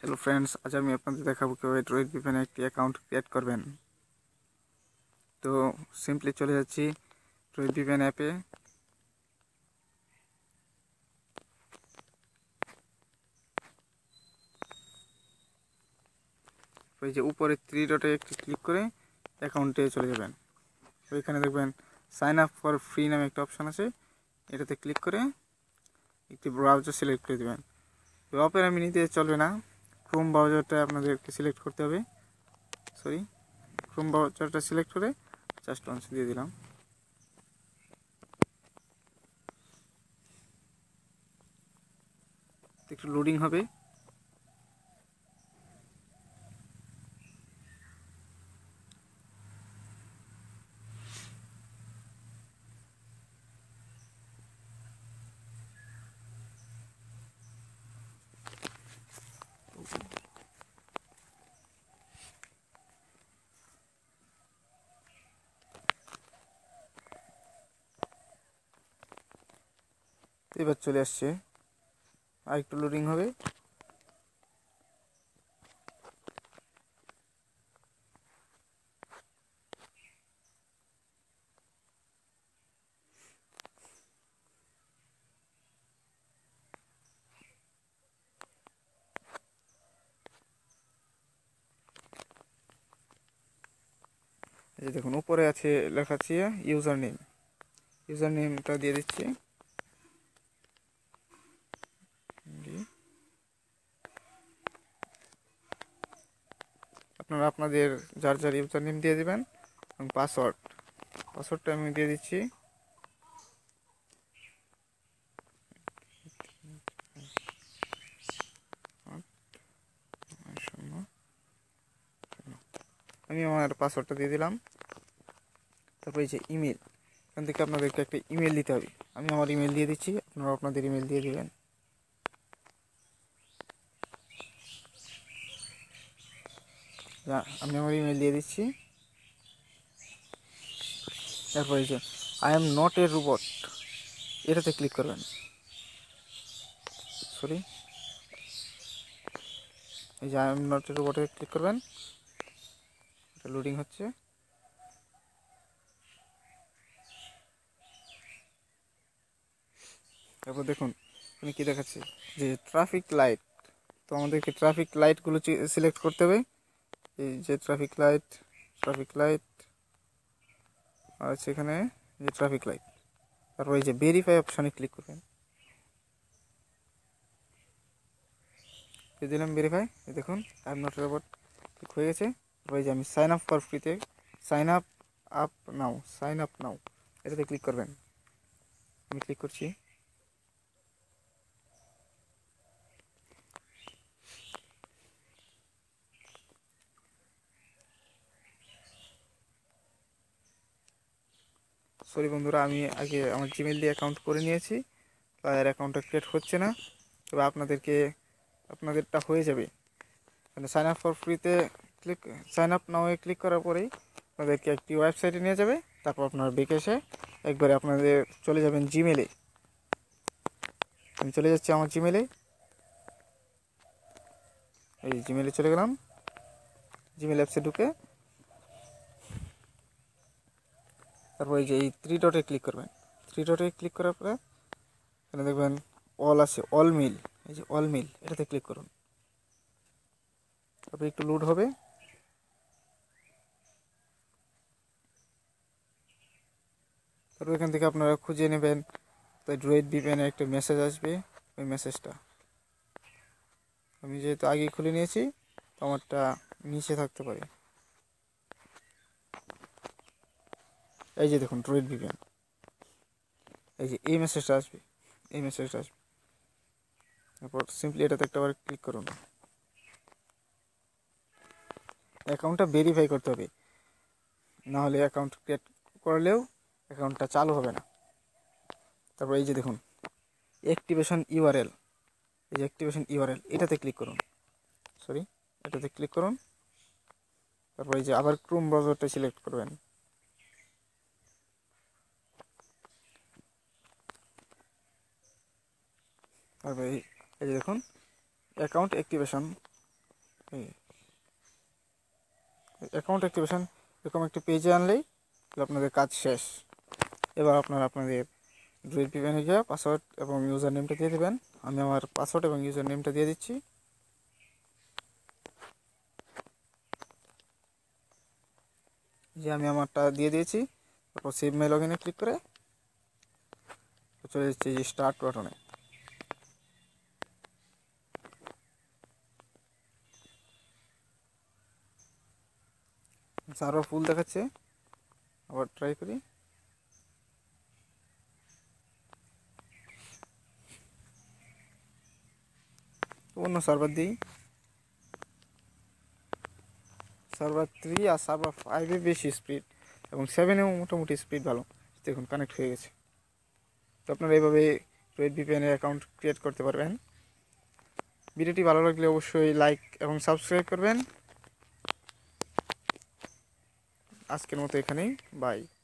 Hello friends, आज আমি আপনাদের দেখাবো কিভাবে ড্রয়েড ভিপিএন একটি অ্যাকাউন্ট ক্রিয়েট করবেন। তো সিম্পলি চলে যাচ্ছি ড্রয়েড ভিপিএন অ্যাপে। ওই যে উপরে থ্রি ডটে একটি ক্লিক করে অ্যাকাউন্টে চলে যাবেন। ওইখানে দেখবেন সাইন আপ ফর ফ্রি নামে একটা অপশান আছে, এটাতে ক্লিক করে একটি ব্রাউজার সিলেক্ট করে দেবেন। তো অপেরা মিনিতে চলবে না, ক্রোম ব্রাউজারটা আপনাদেরকে সিলেক্ট করতে হবে। ক্রোম ব্রাউজারটা সিলেক্ট করে জাস্ট লঞ্চ দিয়ে দিলাম। একটু লোডিং হবে। এবার চলে আসছে, আর একটু লোডিং হবে। এই যে দেখুন উপরে আছে লেখা আছে ইউজার নেমটা দিয়ে দিচ্ছি। আপনারা আপনাদের যার যার ইউজার নেম দিয়ে দিবেন এবং পাসওয়ার্ডটা আমি দিয়ে দিচ্ছি। আমি আমার পাসওয়ার্ডটা দিয়ে দিলাম। তারপরে এই যে ইমেল, এখান থেকে আপনাদেরকে একটা ইমেল দিতে হবে। আমি আমার ইমেল দিয়ে দিচ্ছি, আপনারা আপনাদের ইমেল দিয়ে দিবেন। আমি আমার ইমেল দিয়ে দিচ্ছি। তারপরে এই যে I am not a robot, এটাতে ক্লিক করবেন। এই যে আই এম নট এ রোবটে ক্লিক করবেন। এটা লোডিং হচ্ছে। তারপর দেখুন এখানে কী দেখাচ্ছে যে ট্রাফিক লাইট। তো আমাদেরকে ট্রাফিক লাইটগুলো সিলেক্ট করতে হবে। এই যে ট্রাফিক লাইট আর সেখানে যে ট্রাফিক লাইট, তারপর এই যে ভেরিফাই অপশানে ক্লিক করবেন। দিলাম ভেরিফাই, দেখুন I am not robot click হয়ে গেছে। তারপর এই যে আমি সাইন আপ ফর ফ্রিতে সাইন আপ নাও এটাতে ক্লিক করবেন। আমি ক্লিক করছি। সরি বন্ধুরা, আমি আগে আমার জিমেল দিয়ে অ্যাকাউন্ট করে নিয়েছি, তার অ্যাকাউন্টটা ক্রিয়েট হচ্ছে না। তবে আপনাদেরটা হয়ে যাবে। মানে সাইন আপ ফর ফ্রিতে সাইন আপ নাও ক্লিক করার পরেই আপনাদেরকে একটি ওয়েবসাইটে নিয়ে যাবে। তারপর আপনার ব্যাকে এসে একবারে আপনাদের চলে যাবেন জিমেলে। আমি চলে যাচ্ছি আমার জিমেলে। এই জিমেলে চলে গেলাম। জিমেল অ্যাপসে ঢুকে তারপর এই যে এই থ্রি ডটে ক্লিক করবেন। থ্রি ডটে ক্লিক করার পরে এখানে দেখবেন অল আছে, অল মেল। এই যে অল মেল এটাতে ক্লিক করুন। তারপরে একটু লোড হবে। তারপর এখান থেকে আপনারা খুঁজে নেবেন, তাই ড্রয়েড ভিপিএনে একটা মেসেজ আসবে। ওই মেসেজটা আমি যেহেতু আগেই খুলে নিয়েছি, তো আমারটা নিচে থাকতে পারে। এই যে দেখুন ড্রয়েড ভিপিএন, এই যে এই মেসেজটা আসবে। তারপর সিম্পলি এটাতে একটাবার ক্লিক করুন। অ্যাকাউন্টটা ভেরিফাই করতে হবে, নাহলে অ্যাকাউন্ট ক্রিয়েট করলেও অ্যাকাউন্টটা চালু হবে না। তারপর এই যে দেখুন অ্যাক্টিভেশন ইউআরএল, এই যে অ্যাক্টিভেশন ইউআরএল এটাতে ক্লিক করুন। এটাতে ক্লিক করুন। তারপর এই যে আবার ক্রোম ব্রাউজারটা সিলেক্ট করবেন। তারপরে এই যে দেখুন অ্যাকাউন্ট অ্যাক্টিভেশন অ্যাকাউন্ট অ্যাক্টিভেশন এরকম একটি পেজে আনলেই আপনাদের কাজ শেষ। এবার আপনারা আপনাদের ড্রয়েড ভিপিএনে গিয়ে পাসওয়ার্ড এবং ইউজার নেমটা দিয়ে দেবেন। আমি আমার পাসওয়ার্ড এবং ইউজার নেমটা দিয়ে দিচ্ছি। যে আমি আমারটা দিয়ে দিয়েছি, তারপর সেভ মাই লগইনে ক্লিক করে চলে যাচ্ছে এই স্টার্ট বাটনে। সার্ভার ফুল দেখাচ্ছে, আবার ট্রাই করি। অন্য সার্ভার দিই, সার্ভার 3 আর সার্ভার 5-এ বেশি স্পিড এবং 7-এও মোটামুটি স্পিড ভালো। দেখুন কানেক্ট হয়ে গেছে। তো আপনারা এইভাবে ড্রয়েড ভিপিএনের অ্যাকাউন্ট ক্রিয়েট করতে পারবেন। ভিডিওটি ভালো লাগলে অবশ্যই লাইক এবং সাবস্ক্রাইব করবেন। আজকের মতো এখানেই, বাই।